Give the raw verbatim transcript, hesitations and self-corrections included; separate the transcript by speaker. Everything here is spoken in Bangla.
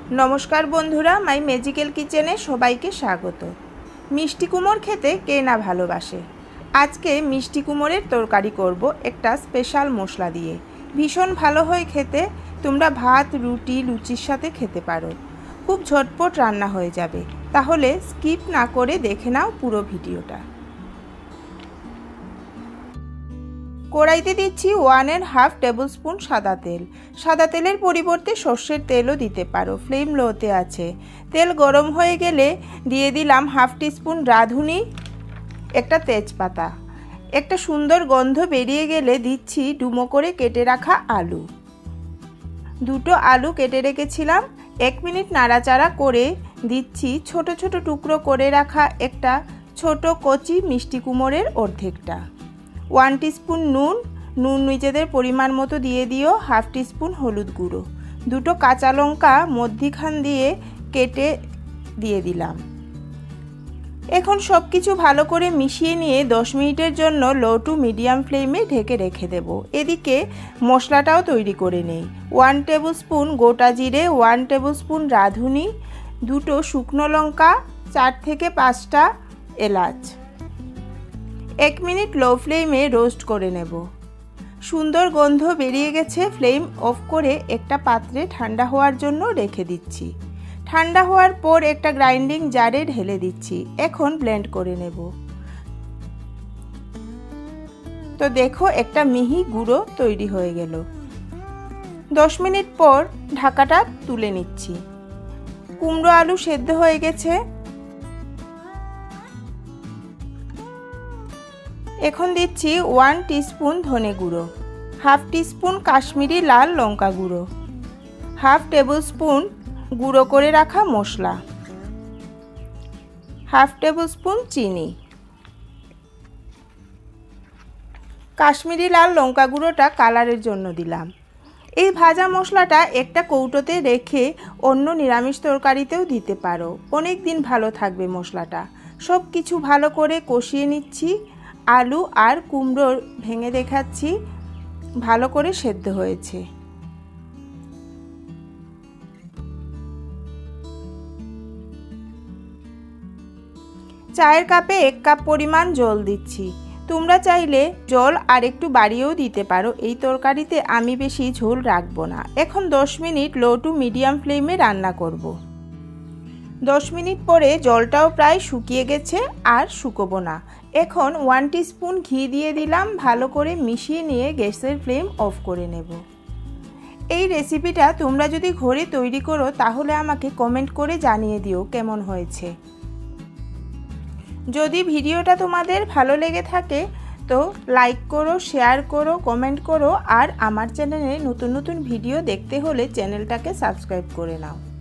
Speaker 1: नमस्कार बंधुरा माई मैजिकल किचेने सबाइके स्वागत। मिष्टि कुमोर खेते के ना भालोबाशे। आज के मिष्टि कुमोरेर तरकारी करब एकटा स्पेशल मशला दिए। भीषण भालो हय खेते, तोमरा भात रुटी लुचिर साथे खेते पारो। खूब झटपट रान्ना हये जाबे। ताहले स्किप ना करे देखे नाओ पुरो भिडियोटा। कड़ाईते दिচ্ছি one and half table spoon तेल। सादा तेलेर परिवर्ते सर्षेर तेलও दिते पारो। फ्लेम लोते आछे। तेल गरम हये गेले दिए दिलाम हाफ टीस्पून राঁধুনি, एकटा तेजपाता। एकटा सुंदर गंध बेरिये गेले दिচ্ছি डुमो करे केटे राखा आलू। दुटो आलू केटे रेखेছিলাম। एक मिनिट नाड़ाचाड़ा करे दिচ্ছি छोटो छोटो टुकरो करे राखा एकटा छोटो कचि मिष्टि कुमोरेर अर्धेकटा। वन टीस्पून नून, नून निजेदेर परिमाण मतो दिए दिओ। हाफ टीस्पून हलुद गुड़ो, दुटो काँचा लंका मध्यिखान दिए केटे दिए दिलाम। एखन सबकिछु भालो करे मिशिए निये दस मिनिटेर जन्य लो टू मिडियाम फ्लेमे ढेके रेखे देब। एदिके मशलाटाओ तैरी करे नेই। वन टेबल स्पून गोटा जिरे, वन टेबल स्पून राঁধুনি, दुटो शुकनो लंका, चार थेके पाँचटा एलाच। एक मिनिट लो फ्लेमे रोस्ट करे नेब। सुंदर गंध बेरिये गेछे। फ्लेम अफ करे एकटा पात्रे ठंडा होवार जन्य रेखे दिচ্ছি। ठंडा होवार पर एकटा ग्राइंडिंग जारे ढेले दिচ্ছি। एखन ब्लेंड करे नेब। तो देखो एकटा मिहि गुड़ो तैरी हये गेल। दस मिनिट पर ढाकाटा तुले निচ্ছি। कुमड़ो आलू सेদ্ধ हये गेछे। এখন দিচ্ছি वन टीस्पून धने गुड़ो, हाफ टीस्पून काश्मीरी लाल लंका गुड़ो, हाफ टेबल स्पून गुड़ो करे राखा मशला, हाफ टेबल स्पून चीनी। काश्मीरी लाल लंका गुड़ोटा कालारेर जन्य दिलाम। এই ভাজা মশলাটা একটা কৌটোতে রেখে অন্য নিরামিষ তরকারিতেও দিতে পারো। অনেক দিন ভালো থাকবে মশলাটা। সব কিছু ভালো করে কষিয়ে নিচ্ছি। आलू और कुमड़ो भेंगे देखाচ্ছি ভালো করে সেদ্ধ হয়েছে। চায়ের কাপে এক কাপ পরিমাণ জল দিচ্ছি। তোমরা চাইলে জল আর একটু বাড়িয়েও দিতে পারো। এই তরকারিতে আমি বেশি ঝোল রাখবো না। এখন দশ মিনিট লো টু মিডিয়াম ফ্লেমে রান্না করব। দশ মিনিট পরে জলটাও প্রায় শুকিয়ে গেছে আর শুকোবো না। এখন वन टीस्पून ঘি দিয়ে দিলাম। ভালো করে মিশিয়ে নিয়ে গ্যাসের ফ্লেম অফ করে নেব। এই রেসিপিটা তোমরা যদি ঘরে তৈরি করো তাহলে আমাকে কমেন্ট করে জানিয়ে দিও কেমন হয়েছে। যদি ভিডিওটা তোমাদের ভালো লেগে থাকে তো লাইক করো, শেয়ার করো, কমেন্ট করো আর আমার চ্যানেলে নতুন নতুন ভিডিও দেখতে হলে চ্যানেলটাকে সাবস্ক্রাইব করে নাও।